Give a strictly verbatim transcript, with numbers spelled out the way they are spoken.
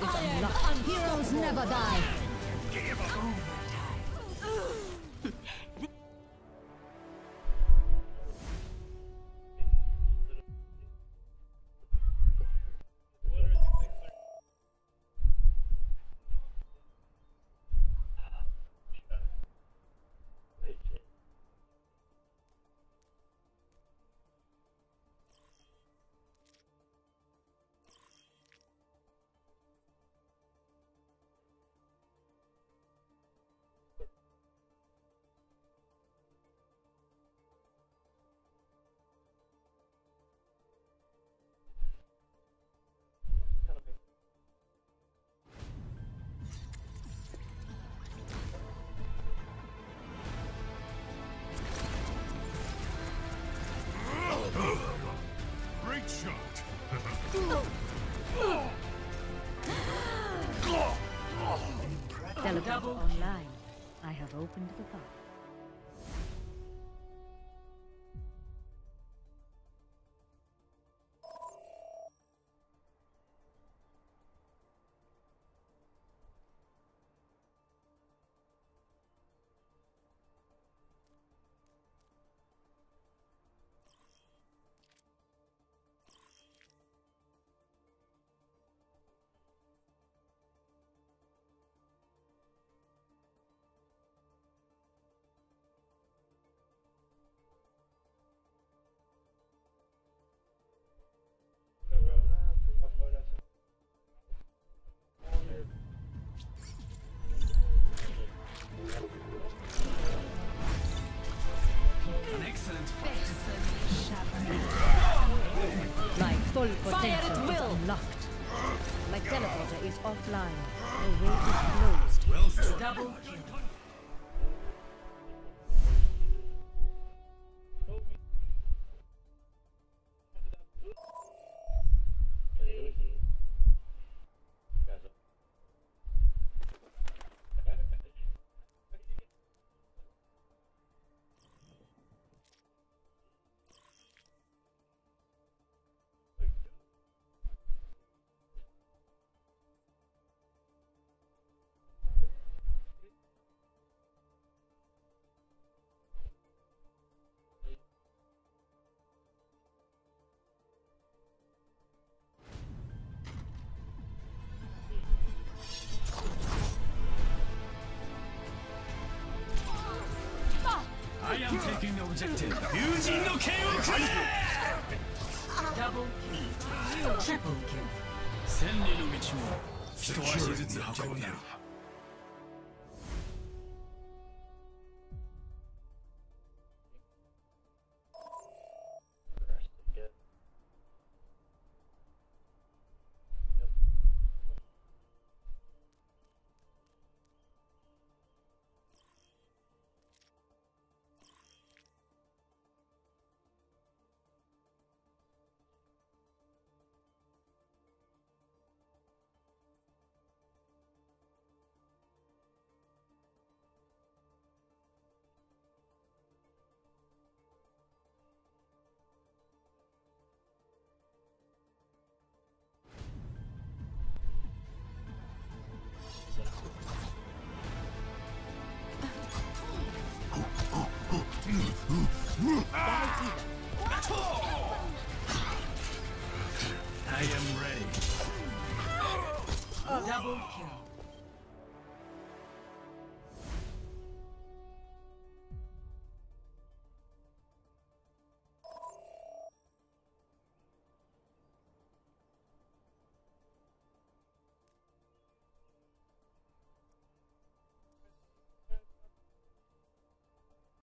is unlocked. Heroes never die. Great shot. Teleport online. I have opened the path. Full potential is unlocked. My teleporter is offline. The way is closed. Well, Double kill. I am taking the objective. Fusing no K O Double kill. Triple kill. 千里の道も一足ずつ運ぶなら I am ready. Double kill.